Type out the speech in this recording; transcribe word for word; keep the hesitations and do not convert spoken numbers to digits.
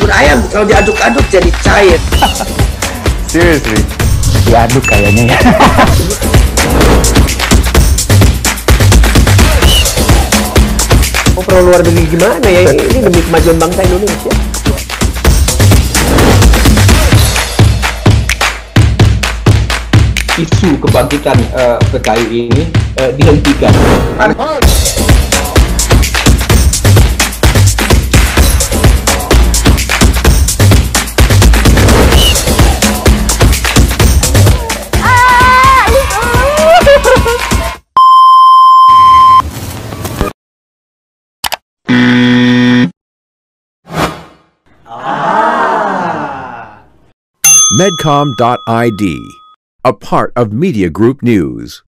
bubur ayam kalau diaduk-aduk jadi cair. Seriously? Diaduk kayaknya ya. Oh, perlu luar negeri gimana ya? Ini demi kemajuan bangsa Indonesia. Isu kebangkitan uh, P K I ini uh, dihentikan. Medcom dot I D, a part of Media Group News.